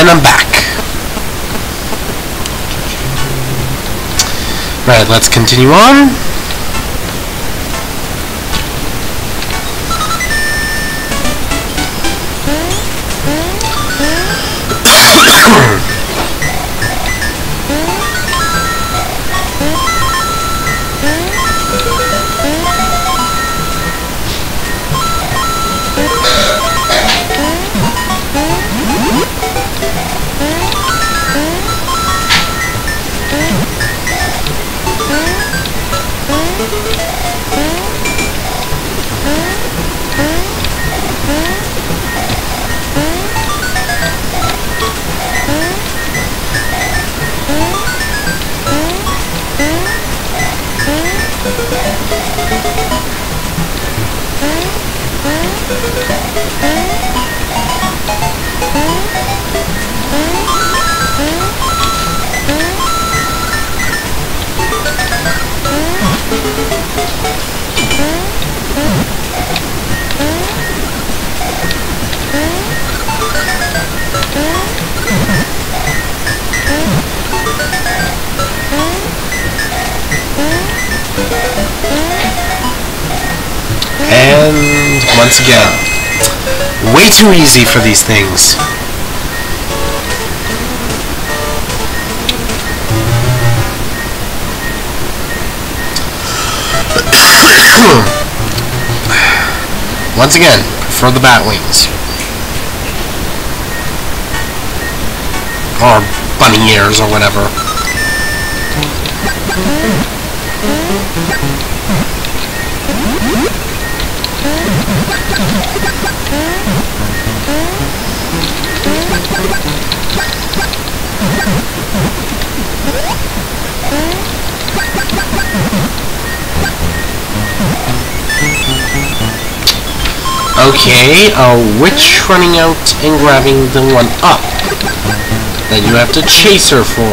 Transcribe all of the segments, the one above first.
And I'm back. Right, let's continue on. And once again, way too easy for these things. Once again, prefer the bat wings. Or bunny ears or whatever. Okay, which running out and grabbing the one up that you have to chase her for?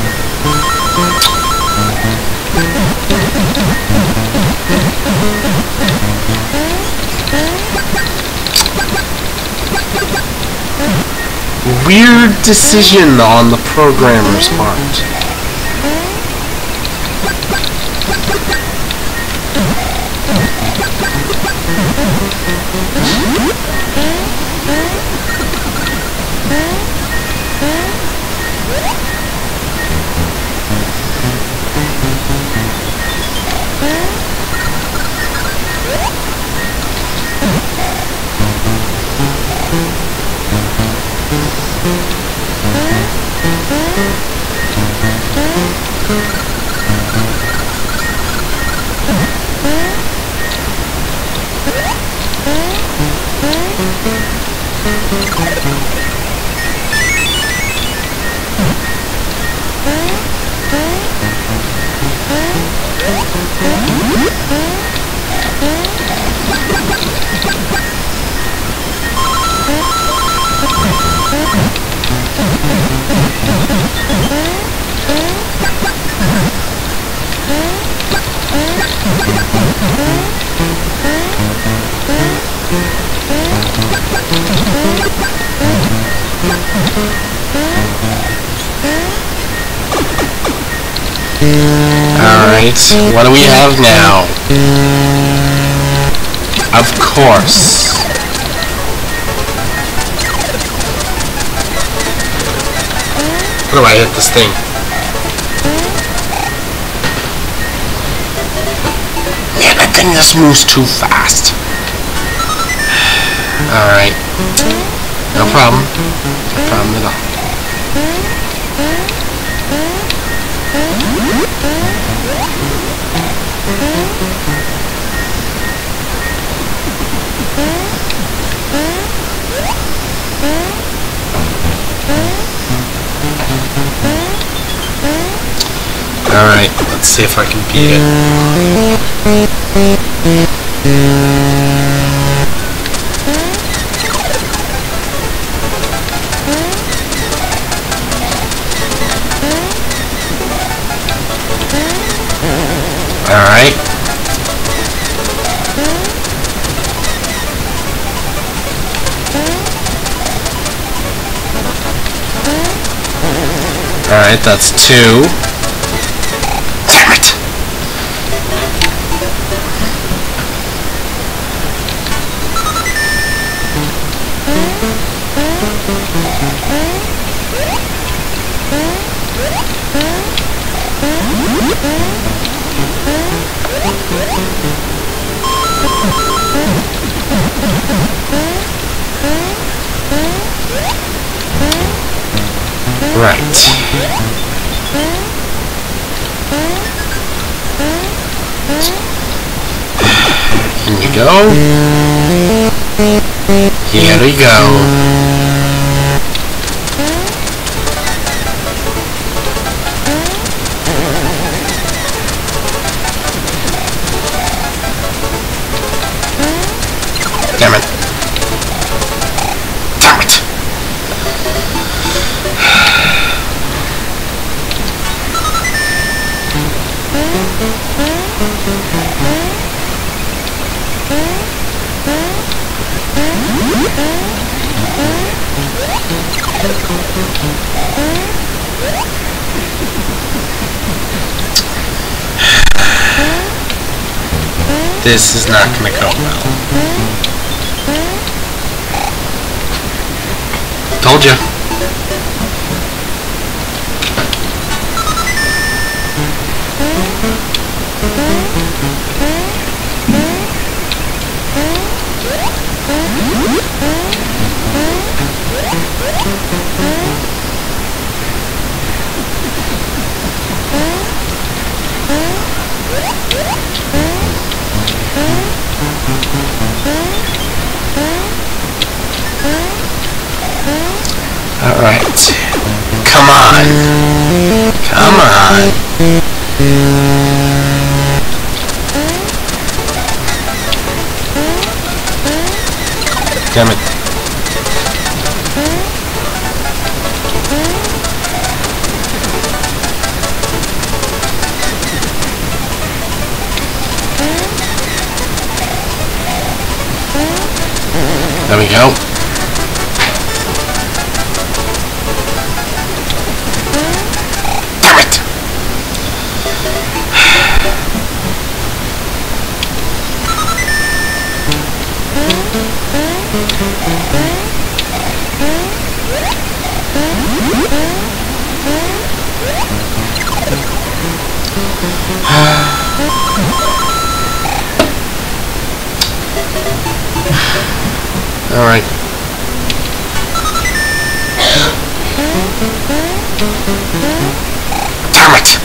Weird decision on the programmer's part. Alright, what do we have now? Of course. How do I hit this thing? Man, that thing just moves too fast. Alright. No problem. No problem at all. Alright, let's see if I can beat it. Alright. Alright, that's 2. Damn it! Right. Here we go. Here we go. Damn it. Damn it. This is not gonna go well. Told you. Alright. Come on. Come on. Damn it. There we go. Damn it! All right. Damn it!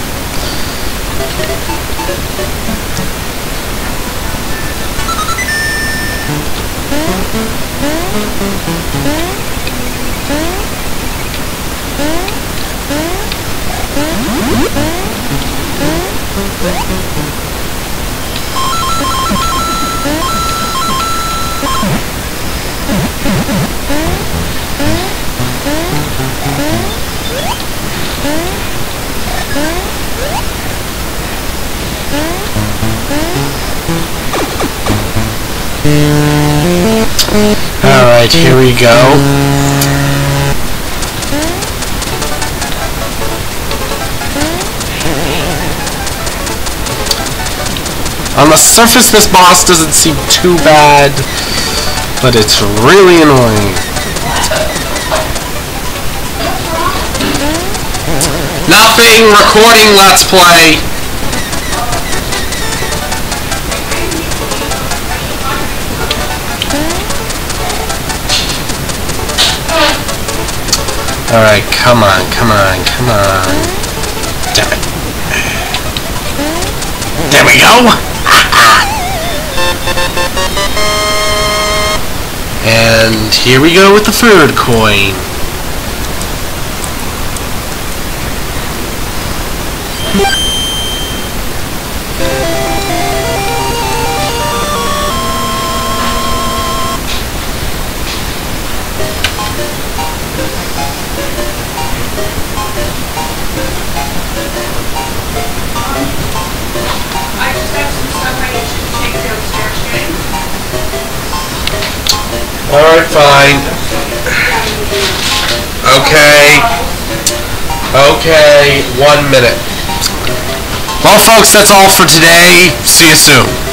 Alright, here we go. On the surface, this boss doesn't seem too bad, but it's really annoying. Nothing! Recording Let's Play! Alright, come on, come on, come on. Damn it. There we go! And here we go with the third coin. Alright, fine. Okay. Okay, 1 minute. Well, folks, that's all for today. See you soon.